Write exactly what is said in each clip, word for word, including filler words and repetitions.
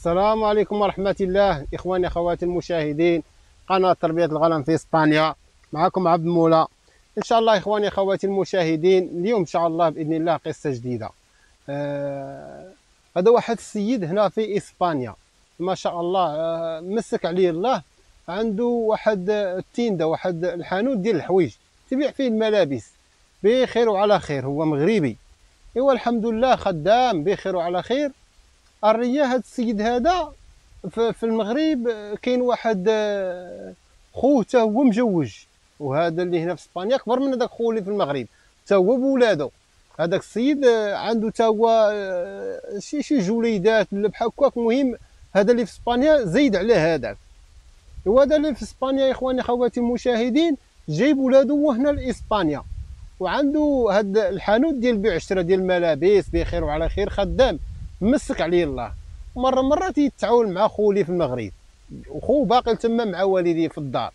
السلام عليكم ورحمة الله. إخواني أخواتي المشاهدين قناة تربية الغنم في إسبانيا، معكم عبد المولى. إن شاء الله إخواني أخواتي المشاهدين، اليوم إن شاء الله بإذن الله قصة جديدة. آه هذا واحد السيد هنا في إسبانيا ما شاء الله، آه مسك عليه الله، عنده واحد التيندة، واحد الحانوت ديال الحوايج تبيع فيه الملابس بخير وعلى خير. هو مغربي، ايوا الحمد لله خدام بخير وعلى خير. الريا هذا السيد هذا في المغرب كاين واحد خوه حتى هو مجوج، وهذا اللي هنا في اسبانيا اكبر من هذاك خوه اللي في المغرب، حتى هو بولادو. هذاك السيد عنده حتى هو شي شي جوليدات ولا بحال هكاك. المهم هذا اللي في اسبانيا زيد على هذاك. وهذا اللي في اسبانيا يا اخواني خواتي المشاهدين جايب ولادو هنا لاسبانيا، وعنده هذا الحانوت ديال البيع والشراء ديال الملابس بخير وعلى خير، خدام مسك عليه الله. مره مره تيتعاون مع خوه اللي في المغرب، وخوه باقي تما مع والديه في الدار.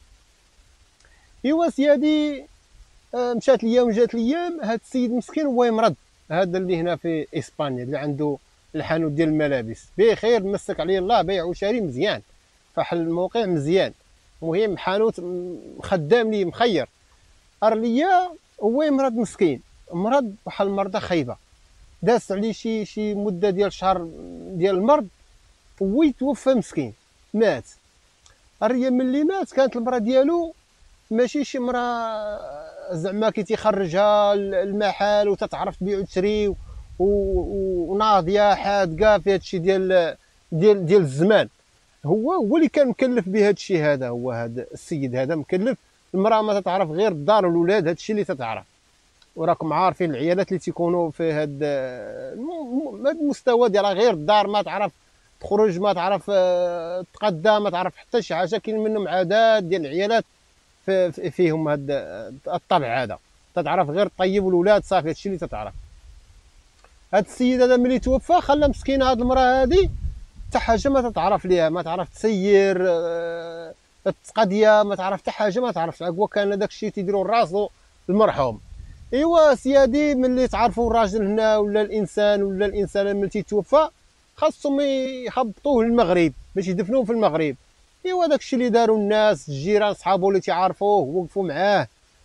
ايوا سيادي، مشات الايام جات الايام، هذا السيد مسكين هو يمرض، هذا اللي هنا في اسبانيا اللي عنده الحانوت ديال الملابس بخير، مسك عليه الله، بيع وشاري مزيان، فحل الموقع مزيان. المهم حانوت خدام ليه مخير. ارليا هو يمرض مسكين، مرض بحال المرضى خايبه، داس عليه شي شي مده ديال شهر ديال المرض ويتوفى مسكين، مات. الريا ملي مات كانت المراه ديالو ماشي شي مراه زعما كي تيخرجها المحل وتتعرف تبيع وتشري وناضيه حادقه في هادشي ديال ديال ديال الزمان. هو هو اللي كان مكلف بهذا الشيء هذا. هو هذا السيد هذا مكلف، المراه ما تتعرف غير الدار والولاد، هذا الشيء اللي تتعرف. وراكم عارفين العيالات اللي تيكونوا في هذا المستوى ديال غير الدار، ما تعرف تخرج، ما تعرف تقدى، ما تعرف حتى شي حاجه. كاين منهم عادات ديال العيالات فيهم هذا الطبع هذا، تتعرف غير الطيب والولاد، صافي هادشي اللي تتعرف. هاد السيد هذا ملي توفى خلى مسكينه هاد المراه هادي حتى حاجه ما تتعرف ليها، ما تعرف تسير التقضيه، ما تعرف حتى حاجه، ما تعرف. هو كان هذاك الشيء تيديروا لراسو المرحوم. ايوا سيادي ملي تعرفوا الراجل هنا ولا الانسان ولا الانسانه ملي تيتوفى خاصهم يخبطوه للمغرب باش يدفنوه في المغرب. ايوا داكشي اللي داروا الناس، الجيران صحابو اللي تيعرفوه وقفوا معاه،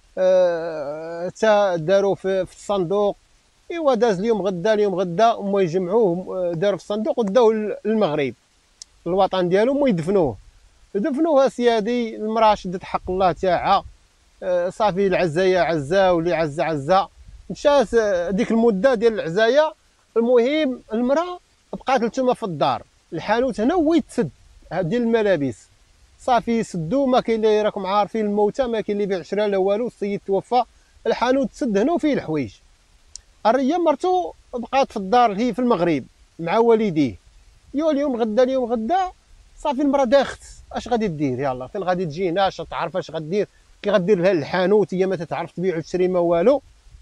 حتى أه داروا في, في الصندوق. ايوا داز اليوم غدا، اليوم غدا هما يجمعوه، داروا في الصندوق وداوه للمغرب الوطن ديالو، هما يدفنوه. دفنوها سيادي، المراه شدت حق الله تاعها، صافي العزايه عزا واللي عزا عزا، مشات ديك المده ديال العزايه. المهم المراه بقات لتما في الدار، الحانوت هنا هو يتسد ديال الملابس، صافي سدو. ما كاين اللي راكم عارفين الموتى، ما كاين اللي يبيع شرا لا والو، السيد توفى، الحانوت تسد هنا وفيه الحوايج. الريا مرتو بقات في الدار هي في المغرب مع والديه. يو اليوم غدا، اليوم غدا، صافي المراه داخت، اش غادي دير؟ يلاه فين غادي تجي هنا؟ اش تعرف اش غدير؟ كي غدير لها الحانوت هي ما تتعرف تبيع وتشري ما والو.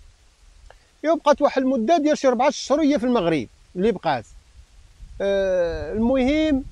يو بقات واحد المده ديال شي ربعة اشهر هي في المغرب اللي بقات. آه المهم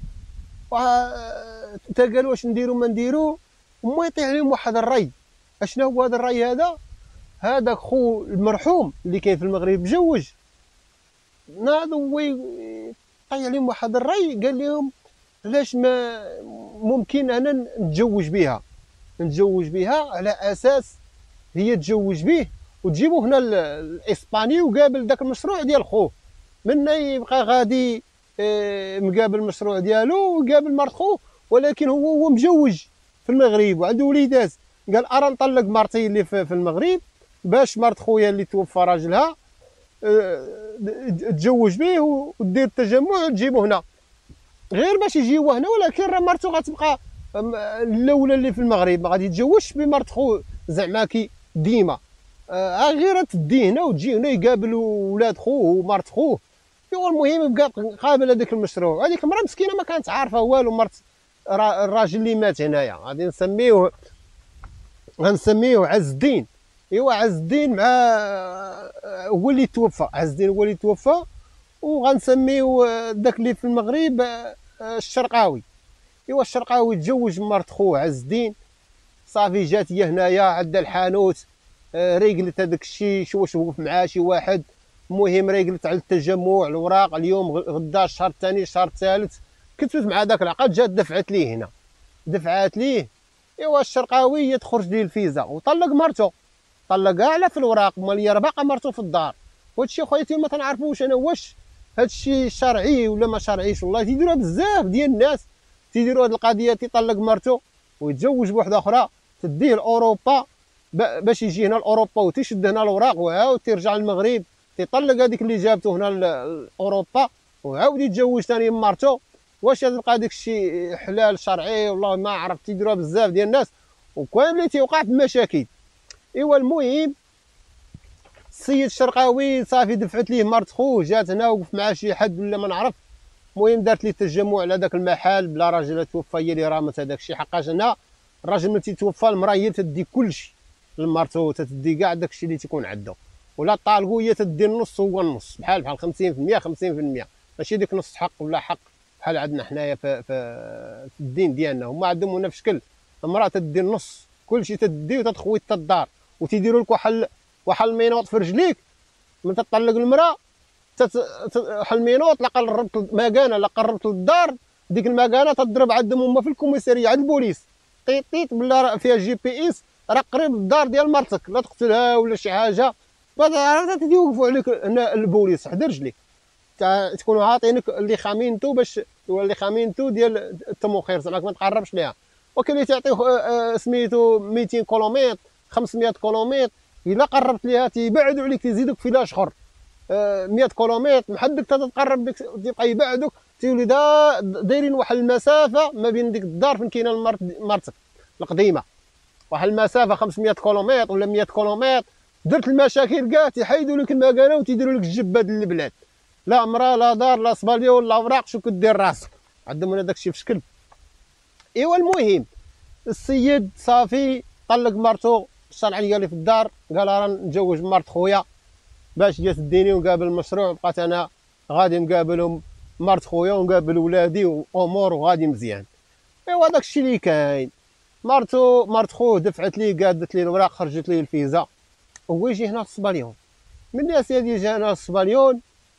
تا قالوا واش نديرو ما نديرو، وما يطيح عليهم واحد الري. اشنو هو هذا الري هذا؟ هذاك خو المرحوم اللي كاين في المغرب مجوج، ناض هو طيح عليهم واحد الري، قال لهم علاش ما ممكن انا نتزوج بها، نتزوج بها على اساس هي تزوج به وتجيبو هنا الاسباني وقابل داك المشروع ديال خوه، منا يبقى غادي مقابل المشروع ديالو وقابل مرت خوه. ولكن هو هو مجوج في المغرب وعنده وليدات، قال ارا نطلق مرتي اللي في المغرب باش مرت خويا اللي توفى راجلها تزوج به ودير التجمع وتجيبو هنا، غير باش يجيو هنا. ولكن راه مرتو غتبقى الاولى اللي في المغرب، ما غادي يتزوجش بمرت خو زعما كي ديما، آه غير تدي هنا وتجي هنا يقابل ولاد خوه ومرت خوه. ايوا المهم بقى قابل هذاك المشروع. هذيك المراه مسكينه ما كانت عارفه والو، مرت الراجل اللي مات هنايا غادي نسميوه غنسميوه عز الدين. ايوا عز الدين مع هو اللي توفى، عز الدين هو اللي توفى، وغنسميو داك اللي في المغرب الشرقاوي. ايوا الشرقاوي تزوج مرت خوه عز الدين، صافي جات هي هنايا عندها الحانوت، ريقلت هذاك الشيء، شو واش وقف معاه شي واحد. المهم ريقلت على التجمع، الوراق، اليوم غدا الشهر الثاني الشهر الثالث تكتبت مع داك العقد، جات دفعت ليه هنا، دفعات ليه. ايوا الشرقاوي تخرج ليه الفيزا وطلق مرتو، طلقها على في الوراق، مال هي باقا مرتو في الدار. وهادشي خويا ما تنعرفوش انا واش هادشي شرعي ولا ما شرعيش. والله تيديروها بزاف ديال الناس، تيديروا هاد القضيه، تيطلق مرتو ويتزوج بوحده اخرى، تديه لاوروبا باش يجي هنا لاوروبا وتيشد هنا الوراق، وعاود تيرجع للمغرب تيطلق هذيك اللي جابته هنا لاوروبا وعاود يتزوج ثاني مرتو. واش تلقى داك الشيء حلال شرعي؟ والله ما عرفت. تيديروها بزاف ديال الناس وكان اللي تيوقع في المشاكل. ايوا المهم السيد الشرقاوي صافي دفعت ليه مرت خوه، جات هنا وقف معاه شي حد ولا ما نعرف، المهم دارت ليه تجمع على داك المحل بلا راجل توفى، هي اللي رامت هذاك الشيء. حقاش هنا الراجل ملي تيتوفى المراه هي تدي كلشي لمرتو، تدي كاع داك الشيء اللي تيكون عنده، ولا طالقو هي تدي النص هو النص، بحال بحال خمسين في المية خمسين في المية، ماشي ديك نص حق ولا حق بحال عندنا حنايا في, في, في الدين ديالنا. هما عندهم هنا في شكل المراه تدي النص، كلشي تدي وتتخوي حتى الدار، وتيديروا لك واحد واحد المينوط في رجليك من تطلق المراه، واحد المينوط لا قربت مكانه لا قربت للدار، ديك المكانه تضرب عندهم هما في الكوميساريه عند البوليس، طيط طيط بلا فيها جي بي اس، راه قريب للدار ديال مرتك، لا تقتلها ولا شي حاجه، بعد تيوقفوا عليك هنا البوليس حدا رجليك، تكونوا عاطينك اللي خامينتو باش اللي خامينتو ديال التموخير، زعما ما تقربش ليها. وكاين اللي تعطيه سميتو ميتين كيلومتر خمسمية كيلومتر، الا قربت ليها تيبعدوا عليك، تيزيدوك فلاش اخر مية كيلومتر محدك تتقرب بك، تيبقى يبعدوك، تيولي دايرين واحد المسافه ما بين ديك الدار فين كاينه مرتك القديمه، واحد المسافه خمسمية كيلومتر ولا مية كيلومتر. درت المشاكل كاع تيحيدوا لك المكانه وتيديروا لك الجبه ديال البلاد، لا مراه لا دار لا صباليون لا اوراق، شو كدير راسك عندهم هنا داكشي في شكل. ايوا المهم السيد صافي طلق مرتو، اتصل عليا اللي في الدار قال راه نتزوج بمرت خويا باش جات تديني ونقابل المشروع، بقات انا غادي نقابلهم مرت خويا ونقابل ولادي وامور وغادي مزيان. ايوا داكشي اللي كاين. مرتو مرت خوه دفعت ليه قادت ليه الوراق، خرجت ليه الفيزا، هو يجي هنا للصباليون. من سيدي جا هنا للصباليون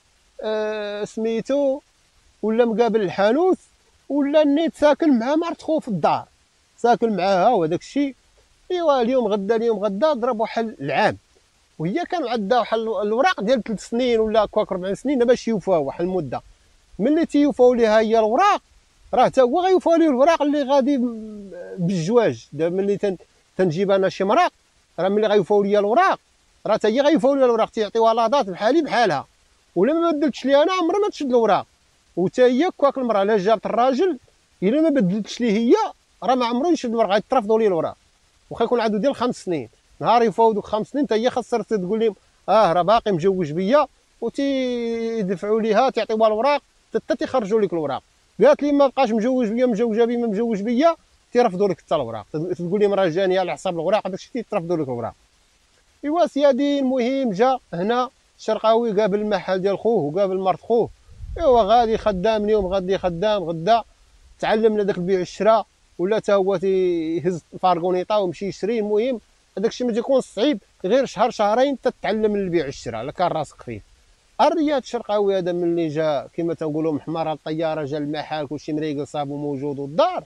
آه سميتو ولا مقابل الحانوت ولا نيت ساكن مع مرت خوه في الدار، ساكن معاها وهداك الشيء. ايوا اليوم غدا اليوم غدا ضرب واحد العام، وهي كان عندها واحد الوراق ديال ثلاث سنين ولا كواك ربع سنين باش يوفاو واحد المده. ملي تيوفاو ليها هي الوراق راه حتى هو غيوفاو ليه الوراق اللي غادي بالزواج. دابا ملي تن تنجيب انا شي مراق، راه ملي غيوفاو ليا الوراق راه حتى هي غيوفاو ليا الوراق، تيعطيوها لاضات بحالي بحالها، ولا ما بدلتش ليها انا عمرها ما تشد الوراق. وتا هي كواك المراه لا جابت الراجل الا ما بدلتش ليه هي راه ما عمرو يشد الوراق، غيترفضوا ليه الوراق، واخا يكون عنده ديال خمس سنين. نهار يفاو دوك خمس سنين حتى هي خاصها تقول لهم اه راه باقي مجوج بيا، وتيدفعوا ليها تعطيوها الوراق حتى تيخرجوا لك الوراق. قالت لي ما بقاش مجوج بيا مجوجه بيا ما مجوج بيا، تيرفضوا لك حتى الوراق، تقول لهم راه جاني على حساب الوراق، هذاك الشيء تيرفضوا لك الوراق. ايوا سيادي المهم جا هنا الشرقاوي قابل المحل ديال خوه وقابل مرت خوه، ايوا غادي خدام اليوم غادي خدام غدا، تعلمنا داك البيع والشراء، ولا حتى هو تيهز الفارغونيطا ويمشي يشري. المهم هذاك الشيء ما تيكونش صعيب، غير شهر شهرين تتعلم البيع والشراء، لا كان راسك خفيف. الرياض الشرقاوي هذا ملي جا كما تنقولوا محمر الطياره، جا المحل كلشي مريقل صابو موجود والدار،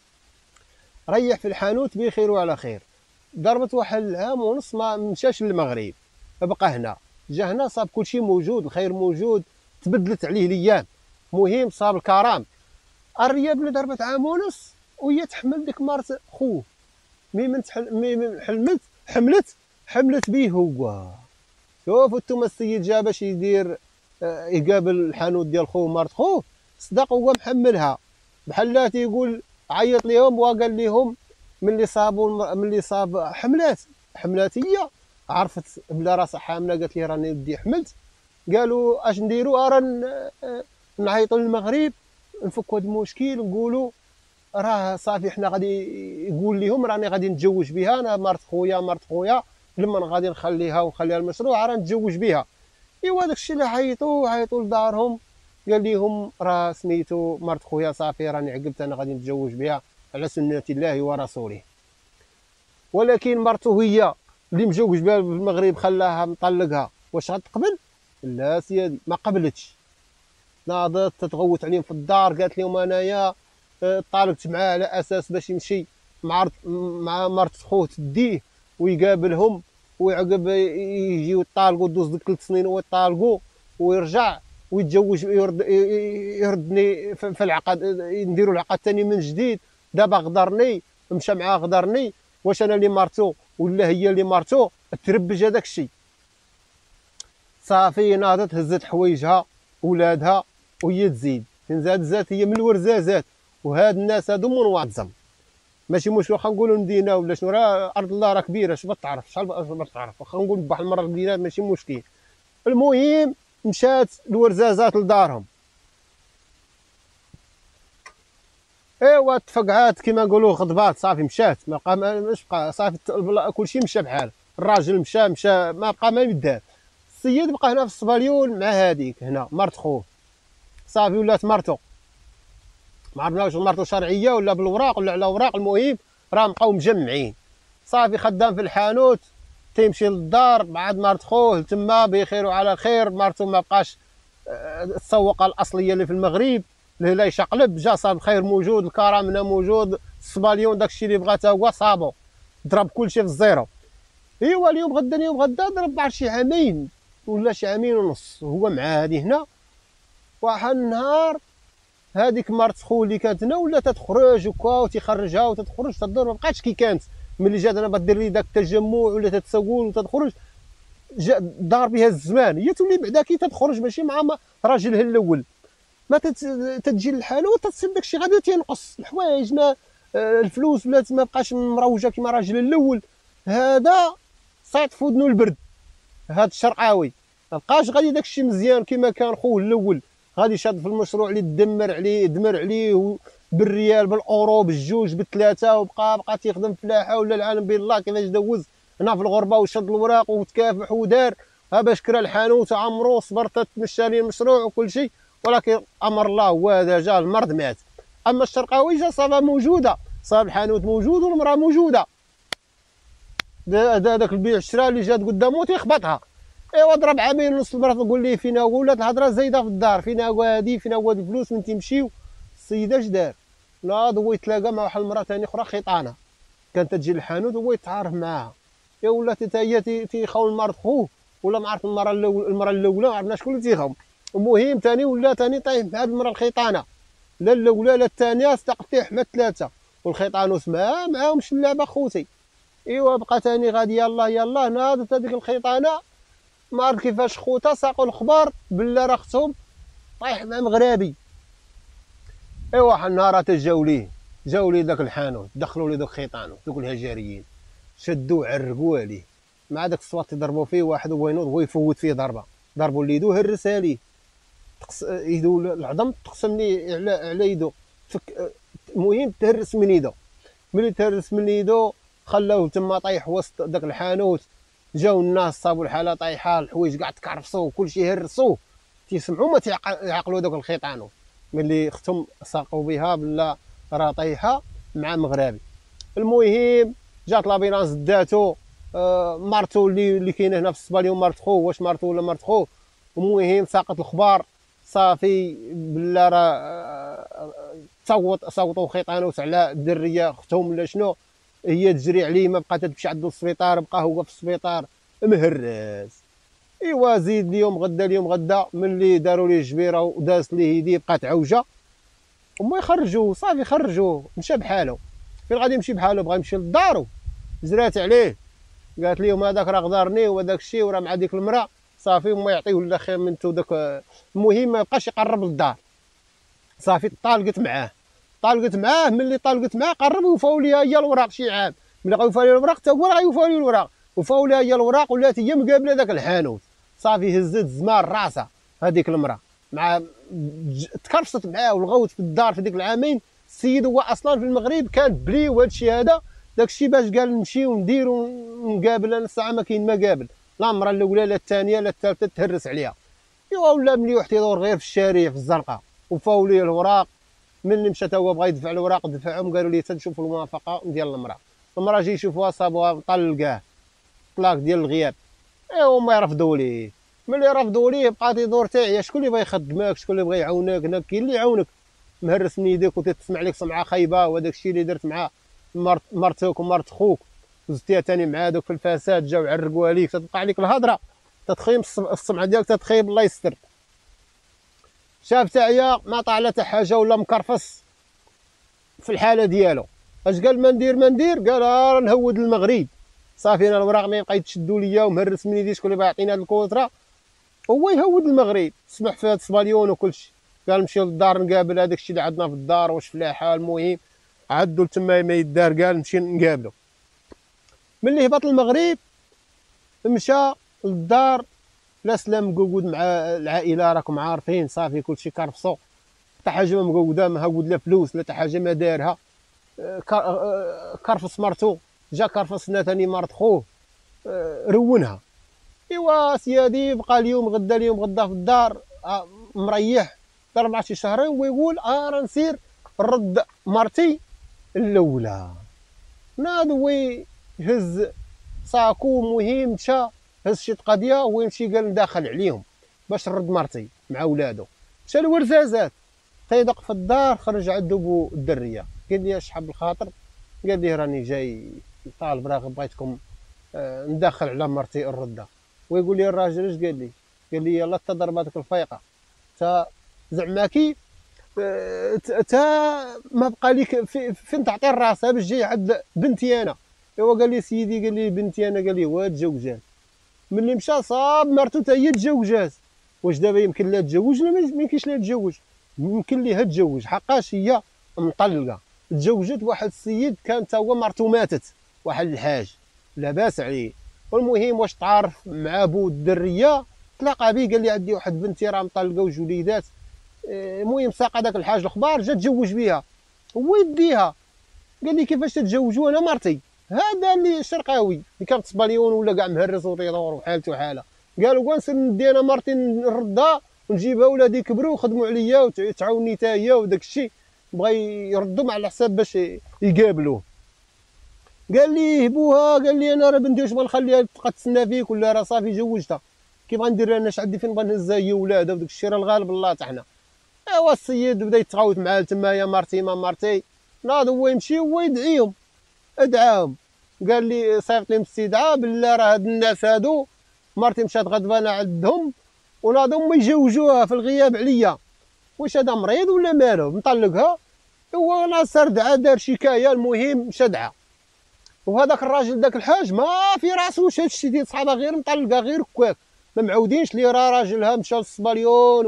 ريح في الحانوت بخير وعلى خير. ضربت واحد العام ونص ما مشاش للمغرب، بقى هنا. جا هنا صاب كلشي موجود، الخير موجود، تبدلت عليه الايام. مهم صاب الكرام. الرياض ملي ضربت عام ونص وهي تحمل ديك مرت خوه، مي من حلمت حملت حملت به هو. شوفوا نتوما السيد جا باش يدير آه يقابل الحانوت ديال خوه مرت خوه، صدق هو محملها بحال لا تيقول عيط ليهم وقال لهم ملي صابوا ملي صاب حملات حملات هي عرفت بلا راسها حامله، قالت لي راني ودي حملت. قالوا اش نديروا؟ راه نعيطوا للمغرب نفكوا هذا المشكل، نقولوا راه صافي حنا غادي يقول لهم راني غادي نتزوج بها انا مرت خويا مرت خويا لما غادي نخليها ونخليها المشروع راه نتزوج بها. ايوا داكشي اللي عيطوا عيطوا لدارهم، قال لهم راه سميتو مرت خويا صافي راني عقبت انا غادي نتزوج بها على سنه الله ورسوله. ولكن مرتو هي اللي مجوج بها في المغرب خلاها مطلقها، واش غتقبل؟ لا سيدي ما قبلتش. ناضت تتغوت عليهم في الدار، قالت لهم انايا طالبت معاه على اساس باش يمشي مع مع مرت خوه تديه ويقابلهم، ويعقب يجيو يطالقوا دوز ديك ثلاث سنين ويطالقوا ويرجع ويتزوج، يرد يردني في العقد، نديروا العقد ثاني من جديد. دابا غدرني، مشى معاه غدرني، واش انا اللي مرتو ولا هي اللي مرتو؟ تربج هذاك الشيء. صافي ناضت هزت حوايجها ولادها وهي تزيد تنزاد زات هي من الورزازات. وهاد الناس هادو منظم ماشي مشكل، واخا نقولوا مدينه ولا شنو، راه ارض الله راه كبيره، اش بتعرف شحال بتعرف، واخا نقول بواحد المره المدينه ماشي مشكل. المهم مشات الورزازات لدارهم، ايوا تفقعات كيما نقولوا غضبات، صافي مشات ما بقى ماش بقى، صافي كلشي مشى بحال. الراجل مشى مشى ما بقى ما يدار. السيد بقى هنا في الصباليون مع هذيك هنا مرت خوه، صافي ولات مرتو، ما عرفناش واش مرتو شرعيه ولا بالوراق ولا على اوراق. المهم راه بقاو مجمعين. صافي خدام في الحانوت تيمشي للدار بعد مرت خوه تما بخير وعلى خير. مرتو ما بقاش التسوقه الاصليه اللي في المغرب، الهلا يشقلب، جا صاب الخير موجود، الكرامنه موجود، الصباليون داكشي اللي بغاتها هو صابو، ضرب كلشي في الزيرو. ايوا اليوم غدا اليوم غدا ضرب بعد شي عامين ولا شي عامين ونص هو مع هادي هنا. واحد النهار هذيك مرت خو اللي كانت هنا ولا تتخرج وكا وتيخرجها وتتخرج تدور، ما بقاتش كي كانت ملي جات انا بدير لي داك التجمع ولا تتسول وتتخرج. جا دار بها الزمان، هي تولي بعدا كي تتخرج ماشي مع راجلها الاول، ما تتجي للحانوت تتصيب داكشي غادي تينقص الحوايج، ما الفلوس ولات ما بقاش مروجه كيما راجل الاول. هذا صيط في ودنو البرد، هذا الشرقاوي ما بقاش غادي داكشي مزيان كيما كان خوه الاول، غادي شاد في المشروع اللي دمر عليه دمر عليه بالريال بالاورو بالجوج بالثلاثه، وبقى بقى تيخدم فلاحه ولا العالم بالله كيفاش دوز هنا في الغربه وشد الوراق وتكافح ودار ها باش كرا الحانوت عمرو صبر تمشى ليه المشروع وكل شيء. ولكن امر الله هو هذا، جا المرض مات. اما الشرقاوي جا صافا موجوده، صاب الحانوت موجود والمراه موجوده، هذاك البيع الشراء اللي جات قدامه تيخبطها. ايوا ضرب عامين ونص المراه تقول ليه فينا هو، ولات الهضره زايده في الدار، فينا هو هادي فينا هو هاد الفلوس من تيمشيو. السيده اش دار؟ ناض هو يتلاقى مع واحد المراه ثاني اخرى خيطانه كانت تجي للحانوت هو يتعارف معاها. يا ولات حتى هي تيخاون مرض خوه ولا ما عرفت المراه الاولى المراه الاولى ما عرفنا شكون اللي تيخاون. المهم ثاني ولا ثاني طايح مع هاد المراه الخيطانه، لا الاولى لا الثانيه استقطيح مع الثلاثه، والخيطانوس معاه معاهمش اللعبه خوتي. ايوا بقى ثاني غادي يلاه يلاه ناضت هذيك الخيطانه ما عرفت كيفاش خوتها ساقوا الخبر بلا راه اختهم طايح مع مغربي. ايوا واحد النهار جاو ليه جاو ليه داك الحانوت، دخلوا ليه دوك الخيطانوت دوك الهجريين، شدوا عرقوا عليه مع داك الصوات تضربوا فيه. واحد هو ينوض هو يفوت فيه ضربه، ضربوا ليدو هرسها ليه، تقص يدو العظم تقسم ليه على على يدو فك. المهم تهرس من يدو، ملي تهرس من يدو خلاوه تما طايح وسط داك الحانوت. جاو الناس صابوا الحاله طايحه، الحوايج كاع تكرفصوا وكلشي هرسوه، تيسمعوا ما تيعقلوا دوك الخيطانوت ملي اختهم ساقوا بها بلا راه طايحه مع مغربي. المهم جات لابيلانس داتو آه مرتو اللي اللي كاينه هنا في الصباليون مرت خوه، واش مرتو ولا مرت خوه. المهم ساقط الخبار صافي بلا راه تصوت صوتوا خيطانوت على الدريه اختهم ولا شنو، هي تجري عليه ما بقات تمشي عندو السبيطار، بقى هو في السبيطار مهرس. ايوا زيد اليوم غدا اليوم غدا ملي داروا ليه الجبيره ودازت ليه يديه بقات عوجه، هما يخرجوه صافي خرجوه مشى بحالو. فين غادي يمشي بحالو؟ بغا يمشي لدارو، جرات عليه قالت لهم هذاك راه غدارني وهذاك الشيء وراه مع ديك المراه. صافي هما يعطيوه لا خير منتو داك. المهم ما بقاش يقرب للدار، صافي طالقت معاه طالقت معاه ملي طالقت معاه قربوا وفاو ليها هي الوراق شي عام. ملي غيوفاو ليها الوراق حتى هو راه غيوفاو ليه الوراق، وفاو ليها هي الوراق ولات هي مقابله داك الحانوت. صافي هزت الزمان راسها هذيك المراه مع تكرفصت معاه والغوت في الدار في ديك العامين. السيد هو اصلا في المغرب كان بلي وهذا الشيء هذا داك الشيء باش قال نمشي وندير ونقابل. انا الساعه ما كاين ما قابل لا المراه الاولى لا الثانيه لا الثالثه تهرس عليها. ايوا ولا ملي واحد يدور غير في الشارع في الزرقاء وفاو ليه الوراق. ملي مشى هو بغا يدفع الوراق دفعهم قالوا لي تنشوفوا الموافقه ديال المراه. المراه جاي يشوفوها صابوها طلقاه طلاق ديال الغياب. ايوا هما يرفضوا ليه ملي رفضوا ليه بقى تيدور تاعي شكون اللي بغى يخدمك، شكون اللي بغى يعاونك؟ هنا كاين اللي يعاونك مهرس من يديك وتسمع لك سمعه خايبه، وهذاك الشيء اللي درت مع مرت مرتك ومرت خوك وزدتيها ثاني مع هذوك في الفساد جاو عرقوها ليك، تتبقى عليك الهضره تتخيم السمعه ديالك تتخيب الله يستر. شاف تاعيا ما طالع حتى حاجه ولا مكرفص في الحاله ديالو، اش قال ما ندير ما ندير؟ قال راه نهود المغرب صافي، انا الوراق ما يبقى يتشدوا ليا ومهرس من يدي شكون اللي بغا يعطينا هاد الكونطرا، هو يهود المغرب سمح في هاد الصباليون وكلشي. قال نمشيو للدار نقابل هذاك الشيء اللي عندنا في الدار واش فلاحه، المهم عدوا تما ما يدار، قال نمشي نقابلو. ملي هبط المغرب مشى للدار لا سلام مقود مع العائله، راكم عارفين صافي كلشي كرفصو، حتى حاجه ما مقوده ما هود لا فلوس لا حتى حاجه ما دارها، كرفص مرتو جا كرفصنا ثاني مرت خوه رونها. ايوا سيادي بقى اليوم غدا اليوم غدا في الدار مريح اربع شهرين ويقول اه راه نسير نرد مرتي الاولى. ناض ويهز صاكو مهم مشى هز شي قضيه ويمشي قال نداخل عليهم باش نرد مرتي مع ولادو. مشى لورزازات تيدق في الدار، خرج عندو بو الدريه قال لي شحال بالخاطر، قال لي راني جاي طالب راغب بغيتكم آه ندخل على مرتي الرده. ويقول لي الراجل اش قال لي؟ قال لي يلا تضرباتك الفيقه تا زعما كي تا ما بقى ليك فين تعطي الراس باش جاي عند بنتي انا. ايوا قال لي سيدي، قال لي بنتي انا، قال لي وا تزوجات. ملي مشى صاب مرتو تا هي تزوجات. واش دابا يمكن لها تزوج؟ لا ما يمكنش لها تزوج، يمكن ليها تزوج حقاش هي مطلقه. تزوجت واحد السيد كان تا هو مرتو ماتت، واحد الحاج لاباس عليه. والمهم واش تعارف مع بو الدريه تلاقى به، قال لي عندي واحد بنتي راه مطلقه وجوليدات. المهم ساق هذاك الحاج الاخبار جا تزوج بها هو يديها. قال لي كيفاش تتزوجوا انا مرتي؟ هذا اللي شرقاوي اللي كان صباليون ولا كاع مهرس وطيدور وحالته حاله. قالوا ونسير ندي انا مرتي نردها ونجيبها ولادي كبروا وخدموا عليا وتعاوني حتى هي وداك الشيء، بغى يردهم على حساب باش يقابلوه. قال لي هبوها، قال لي انا راه بنتي واش بغا نخليها تبقى تسنى فيك ولا راه صافي جوجتها؟ كيف غندير انا؟ اش عندي فين بغا نهزها هي ولادها وداك الشيء راه الغالب الله تاعنا. ايوا السيد بدا يتغاوت معاه تما يا مرتي ما مرتي. ناض هو يمشي هو يدعيهم، ادعاهم قال لي صيفط لي مستدعى بالله راه هاد الناس هادو مرتي مشات غضبانه عندهم وناضوا هما يجوجوها في الغياب عليا. واش هذا مريض ولا مالو؟ مطلقها هو ناصر دعا دار شكايه. المهم مشى دعا، وهذاك الراجل داك الحاج ما في راسو واش هادشي ديال صحابها غير مطلقه غير كواك، ما معودينش لي راه راجلها مشى للصباليون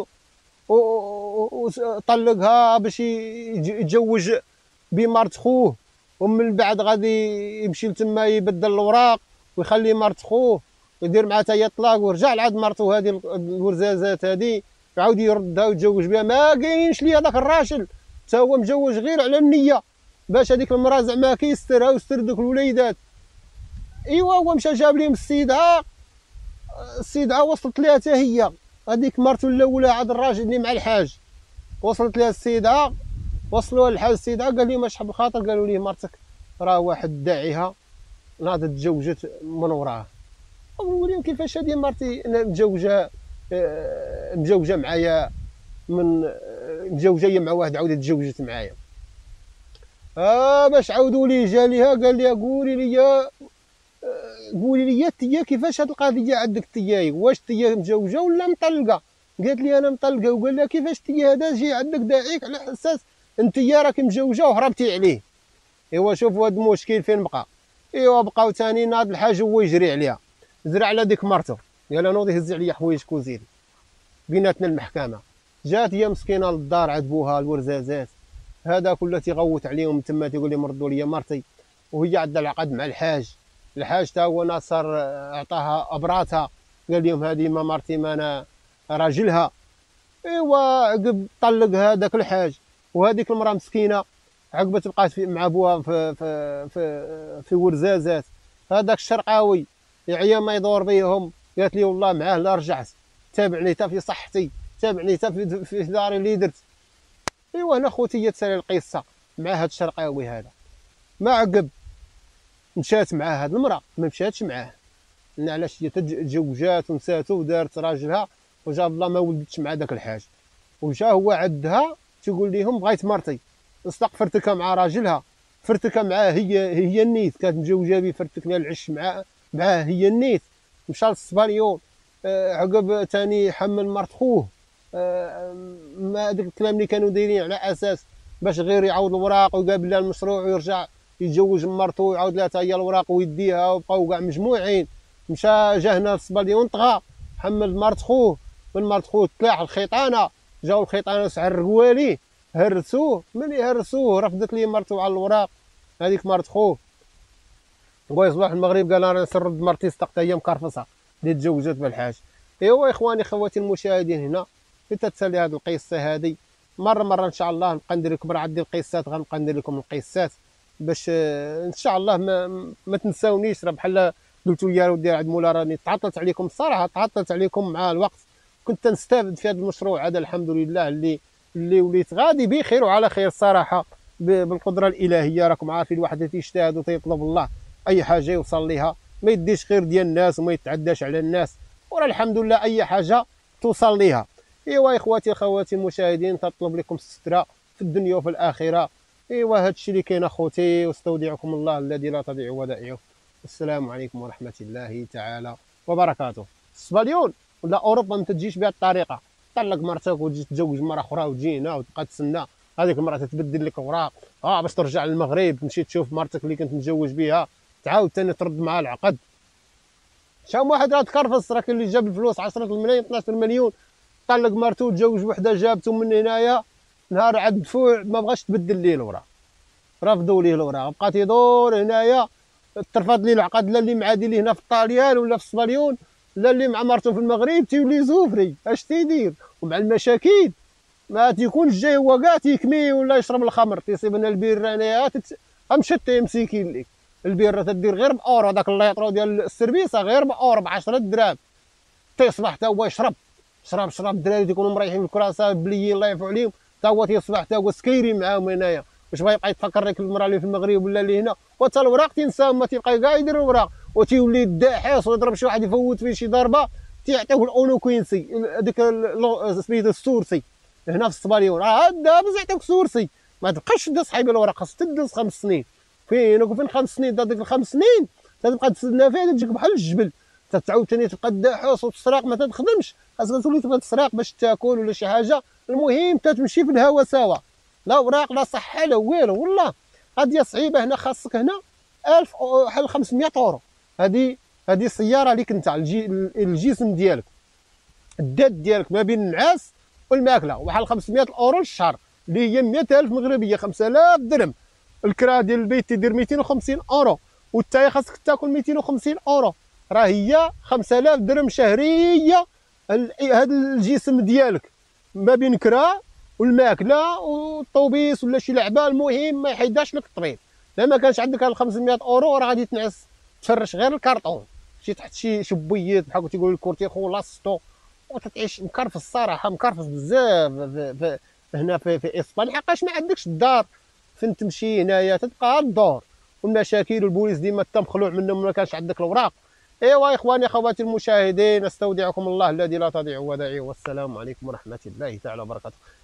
وطلقها باش يتزوج بمرت خوه، ومن بعد غادي يمشي لتما يبدل الاوراق ويخلي مرت خوه ويدير معها حتى هي الطلاق ويرجع لعند مرتو هذه الورزازات هذه يعاود يردها ويتزوج بها. ما كاينش لي هذاك الراجل حتى هو مجوج غير على النيه باش هذيك المراه زعما كيسترها ويستر دوك الوليدات. ايوا هو مشى جاب لهم السيدعه، السيدعه وصلت ليها حتى هي هذيك مرتو الاولى عاد الراجل اللي مع الحاج، وصلت لها السيدعه وصلوها للحاج. السيدعه قال لهم شحال بالخاطر؟ قالوا ليه مرتك راه واحد داعيها ناضت تزوجت من وراه. نقول لهم كيفاش هذه مرتي متزوجه متزوجه معايا من متزوجه هي مع واحد عاودت تزوجت معايا. اه باش عاودوا ليه جا ليها قال لها قولي لي قولي لي تيا كيفاش هاد القضيه عندك تياي، واش تيا متزوجه ولا مطلقه؟ قالت لي انا مطلقه. وقال لها كيفاش تيا هذا جي عندك داعيك على اساس انت يا راكي متزوجه وهربتي عليه. ايوا شوفوا هاد المشكل فين بقى. ايوا بقاو ثاني ناض الحاج هو يجري عليها، زرع على ديك مرتو قال لها نوضي هز عليا حوايجك وزيد بيناتنا المحكمه. جات هي مسكينه للدار عند بوها الورزازات هذا كله تيغوت عليهم تما تيقول لهم ردوا لي مرتي، وهي عندها العقد مع الحاج. الحاج تا هو ناصر عطاها ابراتها قال لهم هذه ما مرتي ما انا راجلها. ايوا عقب طلق هذاك الحاج وهذيك المراه مسكينه عقبت بقات مع بوها في في في, في ورزازات. هذاك الشرقاوي يعيا ما يدور بيهم قالت لي والله معاه لا رجعت، تابعني حتى في صحتي، تابعني حتى في, في داري اللي درت. ايوا انا خوتي تسالي القصه مع هذا الشرقاوي هذا. ما عقب مشات مع هذه المراه ما مشاتش معاه، علاش هي تزوجات ونساتو ودارت راجلها وجاب الله ما ولدتش مع داك الحاج، وجا هو عدها تيقول لهم بغيت مرتي، اصدق فرتكها مع راجلها، فرتكها معاه هي هي النيت، كانت مجوجه به فرتك لها العش معاه معاه هي النيت، مشى للسبانيول. آه عقب ثاني حمل مرت خوه. آه ما داك الكلام اللي كانوا دايرين على اساس باش غير يعاود الوراق ويقابل لها المشروع ويرجع يتزوج مرته ويعاود لها حتى هي الوراق ويديها، وبقاو كاع مجموعين. مشى جا هنا للسبانيول طغى، حمل مرت خوه، من مرت خوه تلاح الخيطانه، جاو الخيطانه عرقوا ليه، هرسوه. ملي هرسوه رفضت ليه مرتو على الوراق، هذيك مرت خوه. بغا يصبح المغرب قال انا نسرد مرتي صدقت هي مكرفصه اللي تزوجت بالحاج. ايوا اخواني خواتي المشاهدين، هنا تتسالي هذه القصه هذه مره مره ان شاء الله نبقى ندير لكم، راه عندي القصات غنبقى ندير لكم القصات باش ان شاء الله ما, ما تنساونيش. راه بحال قلتوا يا ودي عند مولا راني تعطلت عليكم الصراحه، تعطلت عليكم مع الوقت، كنت نستافد في هذا المشروع هذا الحمد لله اللي اللي وليت غادي بخير وعلى خير الصراحه بالقدره الالهيه. راكم عارفين الواحد تيجتهد وتيطلب الله اي حاجه يوصل ليها، ما يديش خير ديال الناس وما يتعداش على الناس، وراه الحمد لله اي حاجه توصل ليها. ايوا اخواتي خواتي المشاهدين، تطلب لكم الستره في الدنيا وفي الاخره. ايوا هذا الشيء اللي كاين اخوتي، واستودعكم الله الذي لا تضيع ودائعه. السلام عليكم ورحمه الله تعالى وبركاته. السباليون ولا اوروبا ما تجيش بهذه الطريقه، طلق مرتك وتجي تتزوج مره اخرى وتجي هنا وتبقى تسنى هذيك المراه تتبدل لك اوراق اه باش ترجع للمغرب، تمشي تشوف مرتك اللي كنت متزوج بها تعاود ثاني ترد معها العقد. شحال واحد راه تكرفص، راه كاين اللي جاب الفلوس عشرة الملايين اثناش مليون، طلق مرته وتزوج وحده جابته من هنايا، نهار عاد دفوع ما بغاش تبدل ليه الاوراق، رفضوا ليه الاوراق، بقى تيدور هنايا ترفض ليه العقد، لا اللي معادي ليه هنا في الطاليان ولا في الصباليون، لا اللي مع مرته في المغرب تيولي زوفري. اش تيدير؟ ومع المشاكل ما تيكونش جاي هو كاع تيكمي ولا يشرب الخمر، تيصيب لنا البيره هنايا غمشت مسكين ليك البيره تدير غير باورو، داك الليطرو ديال السيرفيسه غير باورو ب عشرة دراهم، تيصبح حتى هو يشرب شرب شرب. الدراري تيكونوا مريحين في الكراسه بليين الله يعفو عليهم، حتى هو تيصبح حتى هو سكيري معاهم هنايا، واش بغا يبقى يتفكر لك المراه اللي في المغرب ولا اللي هنا، وحتى الوراق تنساهم، ما تيبقى كاع يدير الوراق وتيولي داحس ويضرب شي واحد يفوت فيه شي ضربه تيعطيوه الاونوكوينسي هذيك سميتو السورسي هنا في الصباليون، راه دابا يعطيوك سورسي. ما تبقاش تدوز صاحبي الوراق، خاص تدوز خمس سنين. فين وفين خمس سنين؟ ديك الخمس سنين تبقى تستنى فيها تجيك بحال الجبل، تعاود ثاني تبقى داحوس وتسرق ما تخدمش، خاصك تولي تبغي تسرق باش تاكل ولا شي حاجه. المهم تتمشي في الهوا سوا، لا اوراق لا صحه لا والو، والله قضيه صعيبه. هنا خاصك هنا ألف بحال خمسمية اورو، هذه هذه السياره ليك انت الجي الجسم ديالك، الدات ديالك ما بين النعاس والماكله، وبحال خمسمية اورو للشهر اللي هي مية ألف مغربيه، خمسة آلاف درهم. الكرا ديال البيت تيدير ميتين وخمسين اورو، والتاي خاصك تاكل ميتين وخمسين اورو، راه هي خمسة آلاف درهم شهريه. هذا الجسم ديالك ما بين كرا والماكله والطوبيس ولا شي لعبه، المهم ما يحيداش لك الطبيب. لا ما كانش عندك هاد خمسمية اورو راه غادي تنعس تفرش غير الكارطون، شي تحت شي شبيات بحال تيقولوا الكورتيخو لاستو، وتتعيش مكرفس الصراحه، مكرفس بزاف هنا في, في اسبانيا، حقاش ما عندكش الدار فين تمشي هنايا، تبقى الدور والمشاكل والبوليس ديما تمخلوع منهم ما كانش عندك الاوراق. ايوا اخواني اخواتي المشاهدين، استودعكم الله الذي لا تضيع ودائعه، والسلام عليكم ورحمه الله تعالى وبركاته.